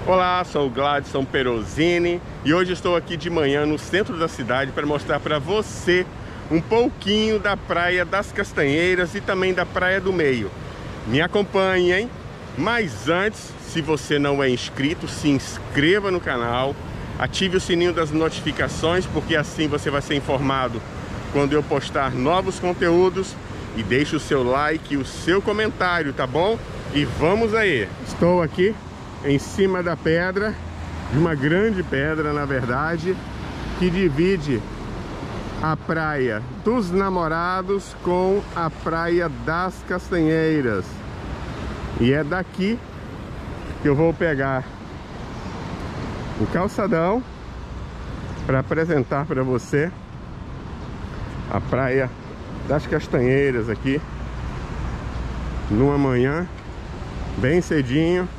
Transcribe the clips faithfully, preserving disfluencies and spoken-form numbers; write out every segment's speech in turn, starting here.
Olá, sou o Gladson Perosini e hoje estou aqui de manhã no centro da cidade para mostrar para você um pouquinho da Praia das Castanheiras e também da Praia do Meio. Me acompanhe, hein? Mas antes, se você não é inscrito, se inscreva no canal, ative o sininho das notificações, porque assim você vai ser informado quando eu postar novos conteúdos, e deixe o seu like e o seu comentário, tá bom? E vamos aí! Estou aqui em cima da pedra, de uma grande pedra na verdade, que divide a Praia dos Namorados com a Praia das Castanheiras. E é daqui que eu vou pegar o calçadão para apresentar para você a Praia das Castanheiras aqui, numa manhã bem cedinho.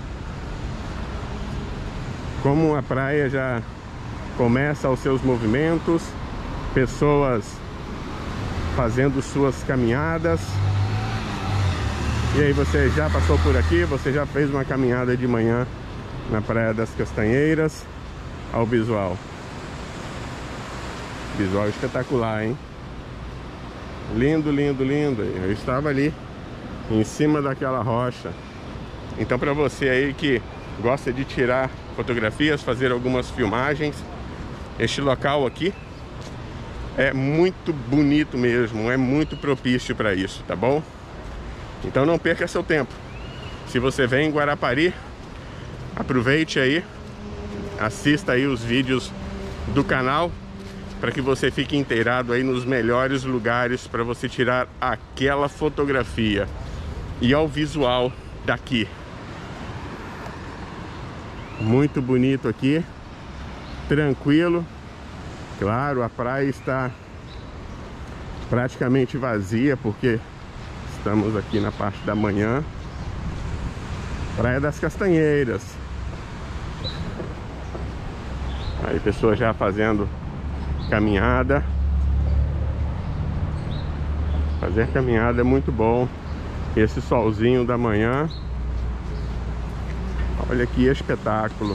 Como a praia já começa os seus movimentos, pessoas fazendo suas caminhadas. E aí você já passou por aqui, você já fez uma caminhada de manhã na Praia das Castanheiras. Olha o visual. Visual espetacular, hein? Lindo, lindo, lindo. Eu estava ali em cima daquela rocha. Então, para você aí que gosta de tirar fotografias, fazer algumas filmagens, este local aqui é muito bonito mesmo, é muito propício para isso, tá bom? Então não perca seu tempo. Se você vem em Guarapari, aproveite aí, assista aí os vídeos do canal, para que você fique inteirado aí nos melhores lugares para você tirar aquela fotografia. E ao visual daqui. Muito bonito aqui, tranquilo. Claro, a praia está praticamente vazia porque estamos aqui na parte da manhã. Praia das Castanheiras. Aí pessoas já fazendo caminhada. Fazer caminhada é muito bom. Esse solzinho da manhã. Olha que espetáculo.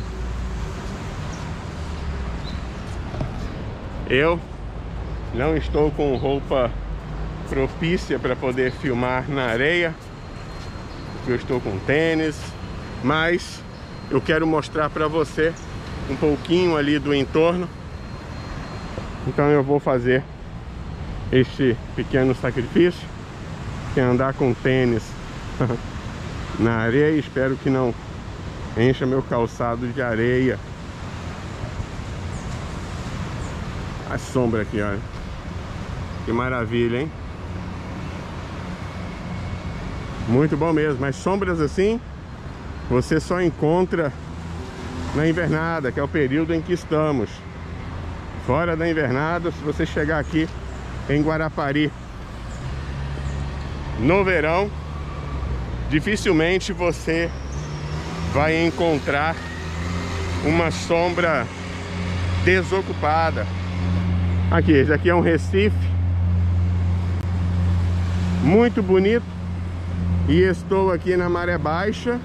Eu não estou com roupa propícia para poder filmar na areia, porque eu estou com tênis, mas eu quero mostrar para você um pouquinho ali do entorno. Então eu vou fazer este pequeno sacrifício, que é andar com tênis na areia. Espero que não encha meu calçado de areia. A sombra aqui, olha. Que maravilha, hein? Muito bom mesmo. Mas sombras assim você só encontra na invernada, que é o período em que estamos. Fora da invernada, se você chegar aqui em Guarapari no verão, dificilmente você vai encontrar uma sombra desocupada. Aqui, esse aqui é um Recife muito bonito. E estou aqui na maré baixa,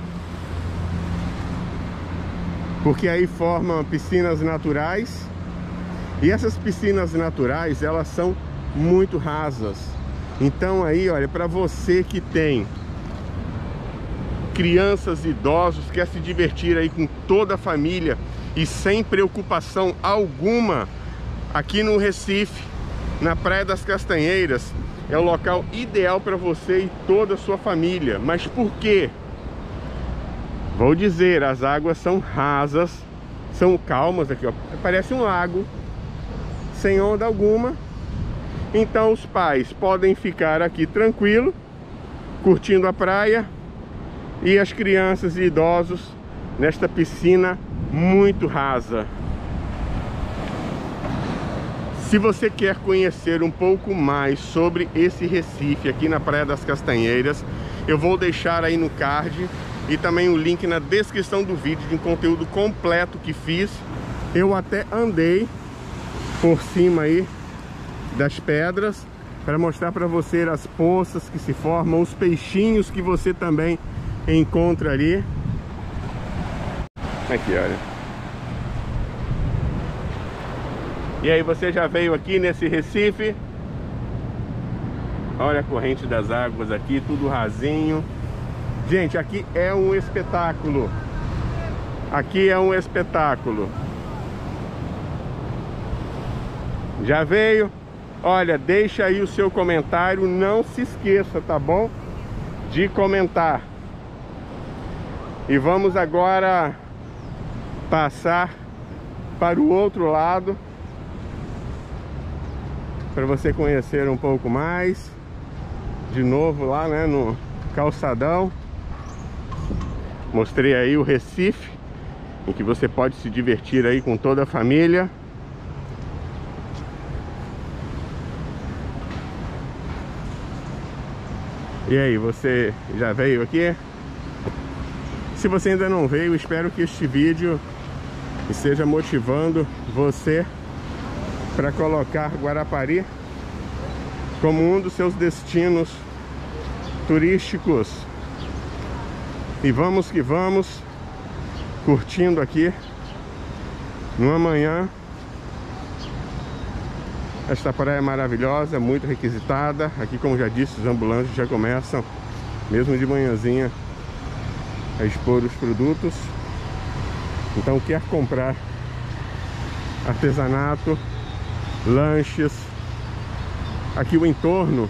porque aí formam piscinas naturais. E essas piscinas naturais, elas são muito rasas. Então aí, olha, para você que tem crianças e idosos, quer se divertir aí com toda a família e sem preocupação alguma, aqui no Recife, na Praia das Castanheiras, é o local ideal para você e toda a sua família. Mas por quê? Vou dizer, as águas são rasas, são calmas aqui, ó. Parece um lago, sem onda alguma. Então os pais podem ficar aqui tranquilo, curtindo a praia, e as crianças e idosos nesta piscina muito rasa. Se você quer conhecer um pouco mais sobre esse Recife aqui na Praia das Castanheiras, eu vou deixar aí no card e também o link na descrição do vídeo de um conteúdo completo que fiz. Eu até andei por cima aí das pedras para mostrar para você as poças que se formam, os peixinhos que você também encontra ali. Aqui, olha. E aí, você já veio aqui nesse Recife? Olha a corrente das águas aqui, tudo rasinho. Gente, aqui é um espetáculo. Aqui é um espetáculo. Já veio? Olha, deixa aí o seu comentário. Não se esqueça, tá bom? De comentar. E vamos agora passar para o outro lado, para você conhecer um pouco mais. De novo lá, né, no calçadão. Mostrei aí o Recife, em que você pode se divertir aí com toda a família. E aí, você já veio aqui? Se você ainda não veio, espero que este vídeo esteja motivando você para colocar Guarapari como um dos seus destinos turísticos. E vamos que vamos, curtindo aqui numa manhã esta praia maravilhosa, muito requisitada. Aqui, como já disse, os ambulantes já começam, mesmo de manhãzinha, a expor os produtos. Então, quer comprar artesanato, lanches, aqui o entorno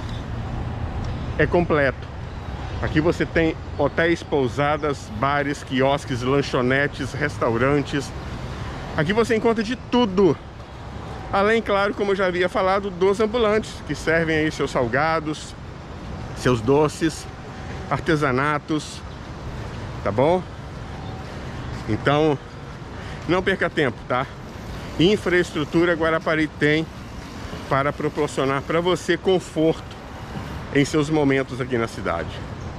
é completo. Aqui você tem hotéis, pousadas, bares, quiosques, lanchonetes, restaurantes. Aqui você encontra de tudo. Além, claro, como eu já havia falado, dos ambulantes, que servem aí seus salgados, seus doces, artesanatos, tá bom? Então, não perca tempo, tá? Infraestrutura Guarapari tem para proporcionar para você conforto em seus momentos aqui na cidade.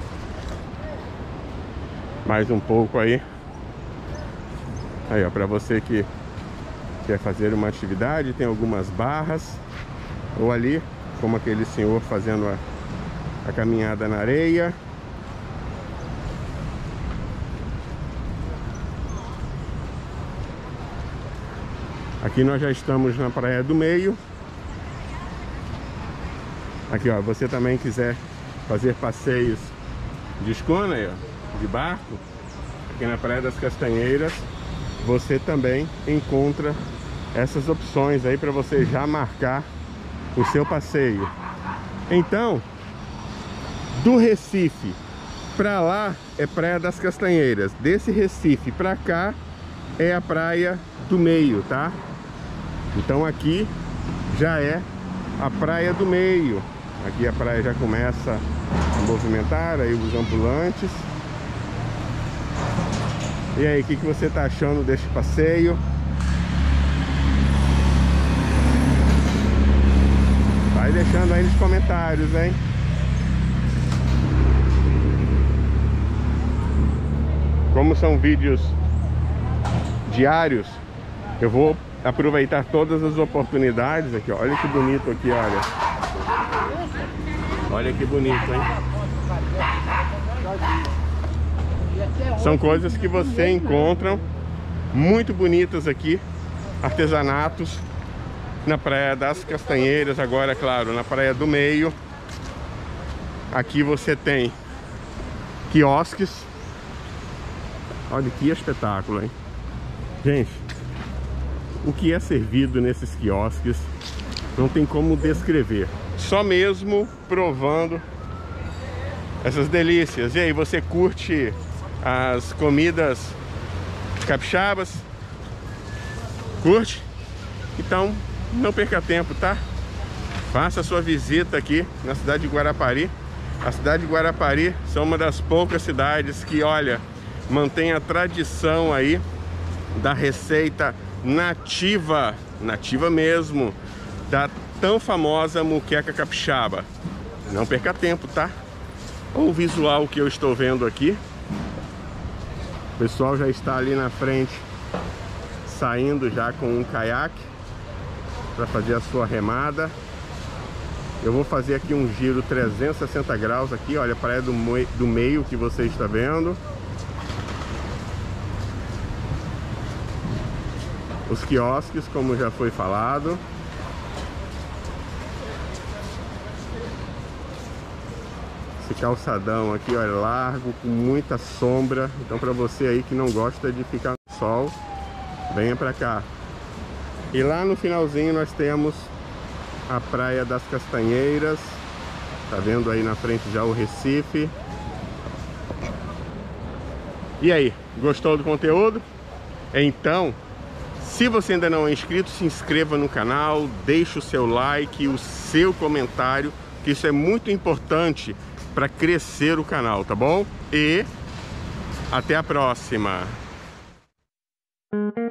Mais um pouco aí. Aí, ó, para você que quer fazer uma atividade, tem algumas barras. Ou ali, como aquele senhor fazendo a, a caminhada na areia. Aqui nós já estamos na Praia do Meio. Aqui, ó, você também quiser fazer passeios de escuna, aí, ó, de barco, aqui na Praia das Castanheiras, você também encontra essas opções aí para você já marcar o seu passeio. Então, do Recife para lá é Praia das Castanheiras, desse Recife para cá é a Praia do Meio, tá? Então aqui já é a Praia do Meio. Aqui a praia já começa a movimentar, aí os ambulantes. E aí, o que, que você está achando deste passeio? Vai deixando aí nos comentários, hein? Como são vídeos diários, eu vou aproveitar todas as oportunidades aqui, ó. Olha que bonito aqui, olha. Olha que bonito, hein? São coisas que você encontra muito bonitas aqui. Artesanatos na Praia das Castanheiras. Agora, claro, na Praia do Meio. Aqui você tem quiosques. Olha que espetáculo, hein? Gente, o que é servido nesses quiosques não tem como descrever. Só mesmo provando essas delícias. E aí, você curte as comidas capixabas? Curte? Então, não perca tempo, tá? Faça a sua visita aqui na cidade de Guarapari. A cidade de Guarapari são uma das poucas cidades que, olha, mantém a tradição aí da receita nativa, nativa mesmo, da tão famosa muqueca capixaba. Não perca tempo, tá? Olha o visual que eu estou vendo aqui. O pessoal já está ali na frente, saindo já com um caiaque para fazer a sua remada. Eu vou fazer aqui um giro trezentos e sessenta graus aqui, olha a praia do, do meio que você está vendo. Os quiosques, como já foi falado. Esse calçadão aqui, ó, é largo, com muita sombra. Então, para você aí que não gosta de ficar no sol, venha para cá. E lá no finalzinho nós temos a Praia das Castanheiras. Tá vendo aí na frente já o Recife. E aí, gostou do conteúdo? Então, se você ainda não é inscrito, se inscreva no canal, deixe o seu like e o seu comentário, que isso é muito importante para crescer o canal, tá bom? E até a próxima!